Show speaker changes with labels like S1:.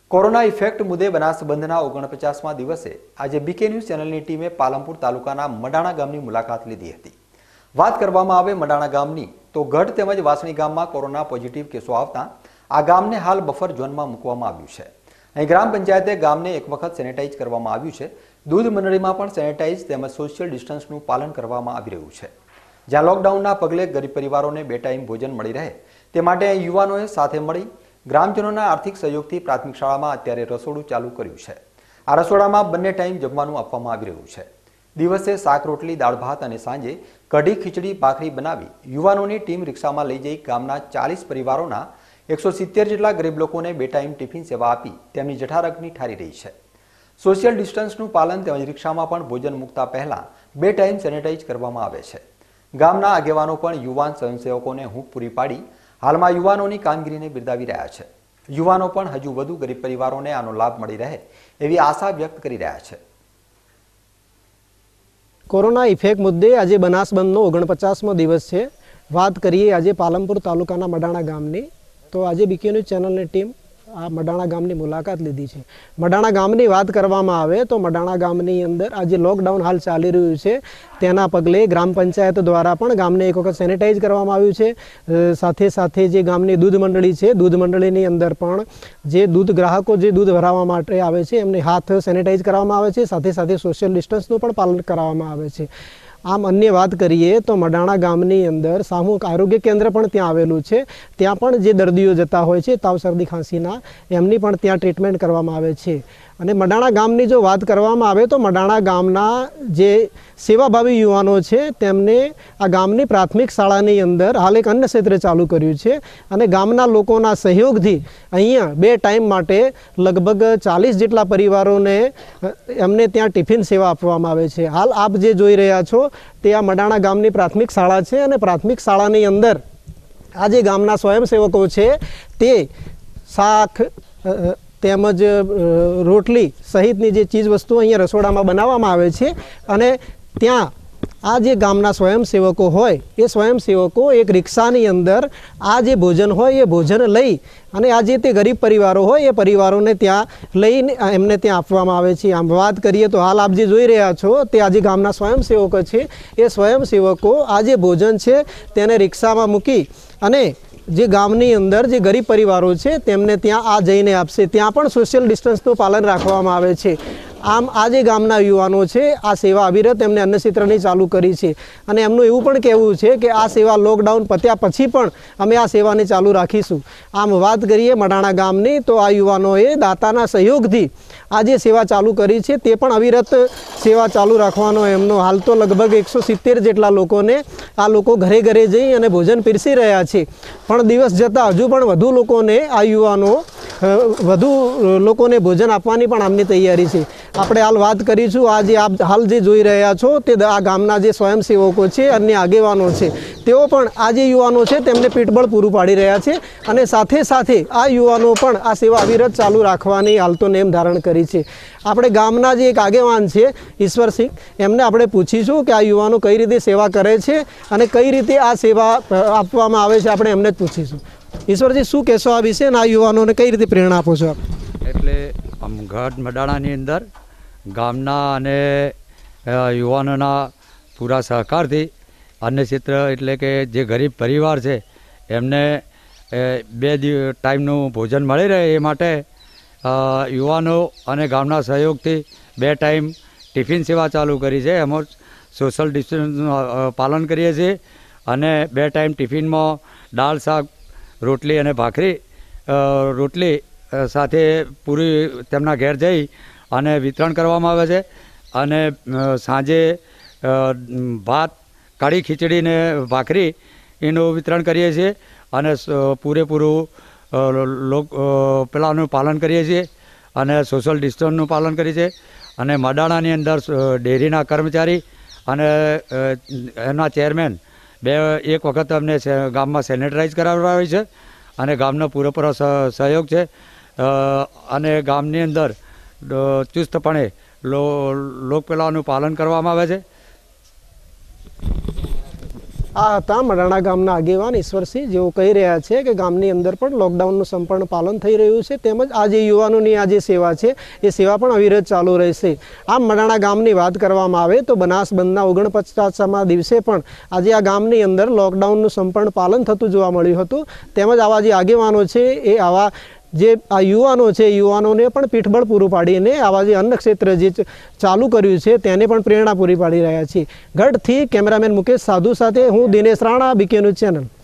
S1: Corona effect મુદ્દે બનાસબંધના 49મા દિવસે આજે બીકે ન્યૂઝ ચેનલની ટીમે પાલનપુર તાલુકાના મડાણા ગામની મુલાકાત લીધી હતી। વાત કરવામાં આવે મડાણા ગામની તો ગઢ તેમજ વાસણી ગામમાં કોરોના પોઝિટિવ કેસો આવતા આ ગામને હાલ બફર ઝોનમાં મૂકવામાં આવ્યું છે। અહીં ગ્રામ પંચાયતે ગામને એક વખત સેનેટાઈઝ કરવામાં આવ્યું છે। દૂધ મંડળીમાં પણ સેનેટાઈઝ તેમજ સોશિયલ ડિસ્ટન્સનું પાલન કરવામાં આવી રહ્યું છે। જ્યાં લોકડાઉનના પગલે ગરીબ પરિવારોને 2 ટાઈમ ભોજન મળી રહે તે માટે યુવાનોએ સાથે મળી ગ્રામજનોના આર્થિક સહયોગથી પ્રાથમિક શાળામાં અત્યારે રસોડું ચાલુ કર્યું છે। આ રસોડામાં 2 ટાઈમ જમવાનું આપવામાં આવી રહ્યું છે। દિવસે શાક રોટલી દાળ ભાત અને સાંજે કઢી ખીચડી ભાખરી બનાવી યુવાનોની ટીમ રિક્ષામાં લઈ જઈ ગામના 40 પરિવારોના 170 જેટલા ગરીબ લોકોને 2 ટાઈમ ટિફિન સેવા આપી તેમની જઠારગની ઠારી રહી છે। સોશિયલ ડિસ્ટન્સનું પાલન તેમજ રિક્ષામાં પણ ભોજન મૂકતા પહેલા 2 ટાઈમ સેનેટાઈઝ કરવામાં આવે છે। ગામના આગેવાનો પણ યુવાન સ્વયંસેવકોને હૂંફ પૂરી પાડી હાલમાં યુવાનોની કામગીરીને બિરદાવી રહ્યા છે। યુવાનો પણ હજુ વધુ ગરીબ પરિવારોને આનો લાભ મળી રહે એવી આશા વ્યક્ત કરી રહ્યા છે।
S2: કોરોના ઇફેક્ટ મુદ્દે આજે બનાસબંધનો 49મો દિવસ છે। વાત કરીએ આજે પાલનપુર તાલુકાના મડાણા ગામની તો આજે બીકે ન્યૂઝ ચેનલની ટીમ આ મડાણા ગામની મુલાકાત લીધી છે। મડાણા ગામની વાત કરવામાં આવે તો મડાણા ગામની અંદર આજે લોકડાઉન હાલ ચાલી રહ્યું છે તેના પગલે ગ્રામ પંચાયત દ્વારા પણ ગામને એક વખત સેનેટાઈઝ કરવામાં આવ્યું છે। સાથે સાથે જે ગામની દૂધ મંડળી છે દૂધ મંડળીની અંદર પણ જે દૂધ ગ્રાહકો જે દૂધ ભરાવવા માટે આવે છે એમને હાથ સેનેટાઈઝ કરવામાં આવે છે। સાથે સાથે સોશિયલ ડિસ્ટન્સનું પણ પાલન કરવામાં આવે છે। આમ અન્ય વાત કરીએ તો મડાણા ગામની અંદર સામૂહિક આરોગ્ય કેન્દ્ર પણ ત્યાં આવેલું છે। ત્યાં પણ જે દર્દીઓ જતા હોય છે તાવ શરદી ખાંસીના એમની પણ ત્યાં ટ્રીટમેન્ટ કરવામાં આવે છે। અને મડાણા ગામની જો વાત કરવામાં આવે તો મડાણા ગામના જે સેવાભાવી યુવાનો છે તેમને આ ગામની પ્રાથમિક શાળાની અંદર હાલ એક અન્ન ક્ષેત્ર ચાલુ કર્યું છે અને ગામના લોકોના સહયોગથી અહીંયા 2 ટાઈમ માટે લગભગ 40 જેટલા પરિવારોને એમને ત્યાં ટિફિન સેવા આપવામાં આવે છે। હાલ આપ જે જોઈ રહ્યા છો તે આ મડાણા ગામની પ્રાથમિક શાળા છે અને પ્રાથમિક શાળાની અંદર આ જે ગામના સ્વયંસેવકો છે તે શાક તેમજ રોટલી સહિતની જે ચીજ વસ્તુઓ અહીંયા રસોડામાં બનાવવામાં આવે છે અને ત્યાં આ જે ગામના સ્વયંસેવકો હોય એ સ્વયંસેવકો એક રિક્ષાની અંદર આ જે ભોજન હોય એ ભોજન લઈ અને આ જે તે ગરીબ પરિવારો હોય એ પરિવારોને ત્યાં લઈને એમને ત્યાં આપવામાં આવે છે। આમ વાત કરીએ તો હાલ આપ જે જોઈ રહ્યા છો તે આજે ગામના સ્વયંસેવકો છે એ સ્વયંસેવકો આ જે ભોજન છે તેને રિક્ષામાં મૂકી અને જે ગામની અંદર જે ગરીબ પરિવારો છે તેમને ત્યાં આ જઈને આપશે। ત્યાં પણ સોશિયલ ડિસ્ટન્સનું પાલન રાખવામાં આવે છે। આમ આ જે ગામના યુવાનો છે આ સેવા અવિરત એમને અન્ન ક્ષેત્રની ચાલુ કરી છે અને એમનું એવું પણ કહેવું છે કે આ સેવા લોકડાઉન પત્યા પછી પણ અમે આ સેવાને ચાલુ રાખીશું। આમ વાત કરીએ મડાણા ગામની તો આ યુવાનોએ દાતાના સહયોગથી આ જે સેવા ચાલુ કરી છે તે પણ અવિરત સેવા ચાલુ રાખવાનો એમનો હાલ તો લગભગ 170 જેટલા લોકોને આ લોકો ઘરે ઘરે જઈ અને ભોજન પીરસી રહ્યા છે। પણ દિવસ જતાં હજુ પણ વધુ લોકોને આ યુવાનો વધુ લોકોને ભોજન આપવાની પણ આમની તૈયારી છે। આપણે હાલ વાત કરીશું આ જે આપ હાલ જે જોઈ રહ્યા છો તે આ ગામના જે સ્વયંસેવકો છે અન્ય આગેવાનો છે તેઓ પણ આ જે યુવાનો છે તેમને પીઠબળ પૂરું પાડી રહ્યા છે અને સાથે સાથે આ યુવાનો પણ આ સેવા અવિરત ચાલુ રાખવાની હાલ તો નેમ ધારણ કરી છે। આપણે ગામના જે એક આગેવાન છે ઈશ્વરસિંહ એમને આપણે પૂછીશું કે આ યુવાનો કઈ રીતે સેવા કરે છે અને કઈ રીતે આ સેવા આપવામાં આવે છે આપણે એમને જ પૂછીશું। ઈશ્વરજી શું કહેશો આ વિશે અને આ યુવાનોને કઈ રીતે પ્રેરણા આપો છો આપ?
S3: એટલે આમ ગઢ મડાણાની અંદર ગામના અને યુવાનોના પૂરા સહકારથી અન્ય ક્ષેત્ર એટલે કે જે ગરીબ પરિવાર છે એમને 2 ટાઈમનું ભોજન મળી રહે એ માટે યુવાનો અને ગામના સહયોગથી 2 ટાઈમ ટિફિન સેવા ચાલુ કરી છે। એમાં સોશિયલ ડિસ્ટન્સનું પાલન કરીએ છીએ અને 2 ટાઈમ ટિફિનમાં દાળ શાક રોટલી અને ભાખરી રોટલી સાથે પૂરી તેમના ઘેર જઈ અને વિતરણ કરવામાં આવે છે અને સાંજે ભાત કઢી ખીચડી ને ભાખરી એનું વિતરણ કરીએ છીએ અને પૂરેપૂરું પેલાનું પાલન કરીએ છીએ અને સોશિયલ ડિસ્ટન્સનું પાલન કરીએ છીએ। અને મડાણાની અંદર ડેરીના કર્મચારી અને એના ચેરમેન એક વખત અમને ગામમાં સેનેટાઈઝ કરાવવામાં આવી છે અને ગામનો પૂરેપૂરો સહયોગ છે અને ગામની અંદર ચુસ્તપણે લોકપેલાનું પાલન કરવામાં આવે છે।
S2: આ હતા મડાણા ગામના આગેવાન ઈશ્વરસિંહ, જેઓ કહી રહ્યા છે કે ગામની અંદર પણ લોકડાઉનનું સંપૂર્ણ પાલન થઈ રહ્યું છે, તેમજ આ જે યુવાનોની આ જે સેવા છે એ સેવા પણ અવિરત ચાલુ રહેશે. આમ મડાણા ગામની વાત કરવામાં આવે તો બનાસ બંધના 49મા દિવસે પણ આજે આ ગામની અંદર લોકડાઉનનું સંપૂર્ણ પાલન થતું જોવા મળ્યું હતું. તેમજ આવા જે આગેવાનો છે એ આવા જે આ યુવાનો છે, યુવાનોને પણ પીઠબળ પૂરું પાડીને આવા જે અન્ન ક્ષેત્ર જે ચાલુ કર્યું છે તેને પણ પ્રેરણા પૂરી પાડી રહ્યા છે. ગઢથી કેમેરામેન મુકેશ સાધુ સાથે હું Dinesh Rana, BK news channel.